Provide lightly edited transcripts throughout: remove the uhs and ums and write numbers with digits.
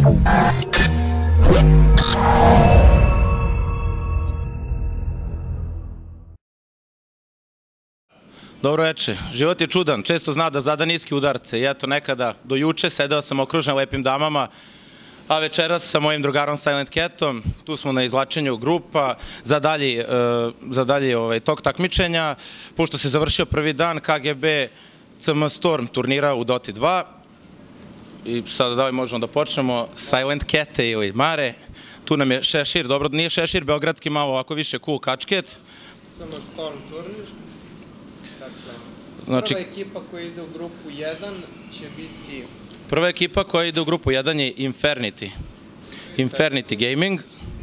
Dobro veče. Život je čudan, često zna da zada niske udarce i eto nekada do juče sedeo sam okružen lepim damama, a večeras sa mojim drugarom Silent Catom, tu smo na izvlačenju grupa za dalji tok takmičenja, pošto se završio prvi dan KGB CM Storm turnira u Doti 2 i sada da li možemo da počnemo. Silent Cate ili Mare, tu nam je Šešir, dobro nije Šešir beogradski, malo ovako više cool kačket. CM Storm turnir. Prva ekipa koja ide u grupu 1 će biti... Prva ekipa koja ide u grupu 1 je Infernity. Infernity Gaming.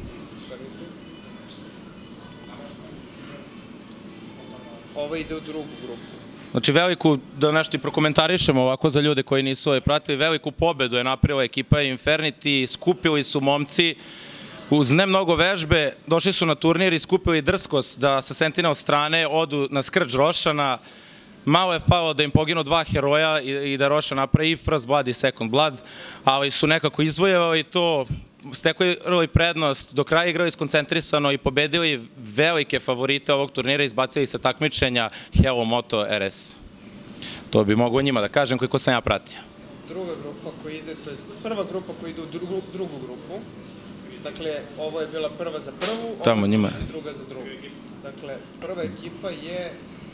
Ovo ide u drugu grupu. Znači veliku, da nešto i prokomentarišemo ovako za ljude koji nisu pratili, veliku pobedu je napravila ekipa Infernity, skupili su momci uz ne mnogo vežbe, došli su na turnir i skupili drskost da sa Sentinel strane odu na skrđ Rošana. Malo je falilo da im poginu dva heroja i da Rošan napravi i First Blood i Second Blood, ali su nekako izvojevali to, stekli prednost, do kraja igrali skoncentrisano i pobedili velike favorite ovog turnira, izbacili sa takmičenja Hello Moto RS. To bi mogo njima da kažem koliko sam ja pratio. Druga grupa koja ide, to je prva grupa koja ide u drugu grupu. Dakle, ovo je bila prva za prvu, ovo će biti druga za drugu. Dakle, prva ekipa je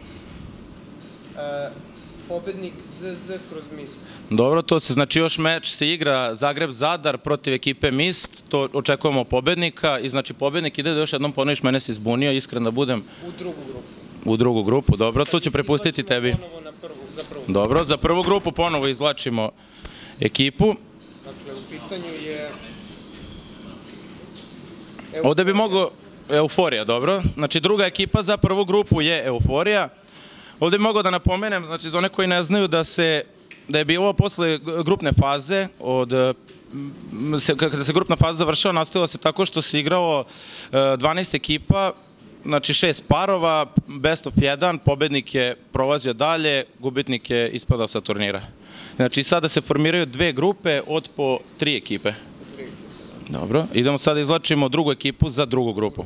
pobednik ZZ kroz Mist. Dobro, to se znači još meč se igra Zagreb-Zadar protiv ekipe Mist, to očekujemo pobednika i znači pobednik ide da još jednom ponoviš, mene se izbunio, iskren da budem. U drugu grupu. U drugu grupu, dobro, to ću prepustiti tebi. Za prvu. Dobro, za prvu grupu ponovo izvlačimo ekipu. Dakle, u pitanju je... Ovde bi mogo Euforija, dobro. Znači druga ekipa za prvu grupu je Euforija. Ovde bi mogao da napomenem, znači za one koji ne znaju da je bilo posle grupne faze, kada se grupna faza završava, nastavila se tako što se igralo 12 ekipa, znači 6 parova, best of 1, pobednik je prolazio dalje, gubitnik je ispadao sa turnira. Znači sada se formiraju dve grupe od po 3 ekipe. Dobro, idemo sada izvlačimo drugu ekipu za drugu grupu.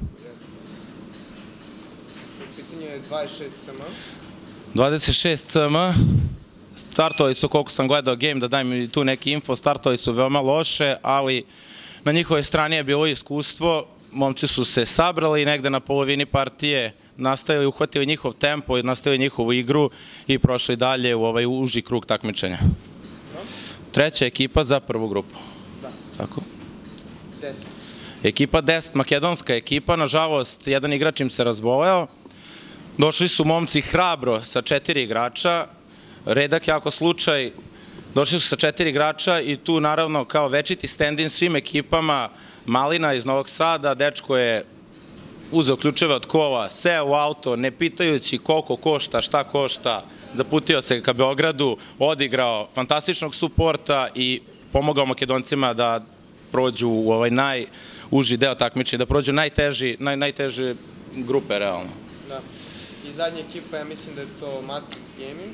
U pitanju je 26 CM. 26 CM, startovali su, koliko sam gledao game, da dajem mi tu neki info, startovali su veoma loše, ali na njihovoj strani je bilo iskustvo, momci su se sabrali i negde na polovini partije nastavili, uhvatili njihov tempo i nastavili njihovu igru i prošli dalje u ovaj uži krug takmičenja. Treća ekipa za prvu grupu. Tako? 10. Ekipa 10, makedonska ekipa, nažalost, jedan igrač im se razboleo. Došli su momci hrabro sa 4 igrača, redak jako slučaj, došli su sa 4 igrača i tu naravno kao večiti stand-in svim ekipama, Malina iz Novog Sada, dečko je uzeo ključeve od kola, seo u auto, ne pitajući koliko košta, šta košta, zaputio se ka Beogradu, odigrao fantastičnog suporta i pomogao Makedoncima da prođu u ovaj najuži deo takmičenja, da prođu najteže grupe realno. Da. I zadnja ekipa, ja mislim da je to Matrix Gaming.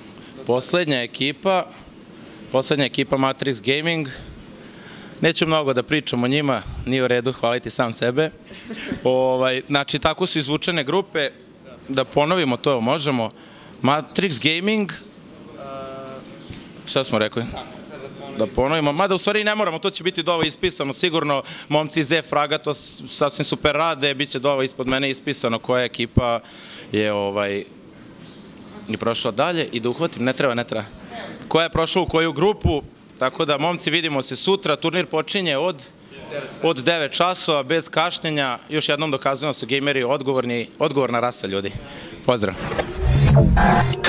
Poslednja ekipa Matrix Gaming. Neću mnogo da pričam o njima, nije u redu, hvaliti sam sebe. Znači, tako su izvučene grupe, da ponovimo to, možemo. Matrix Gaming, šta smo rekli? Da ponovimo, mada u stvari ne moramo, to će biti dovoljno ispisano, sigurno momci iz E-Fraga to sasvim super rade, bit će dovoljno ispod mene ispisano koja ekipa je prošla dalje i da uhvatim, ne treba, koja je prošla u koju grupu, tako da momci vidimo se sutra, turnir počinje od 9 časova, bez kašnjenja, još jednom dokazujemo su gejmeri odgovorna rasa ljudi. Pozdrav!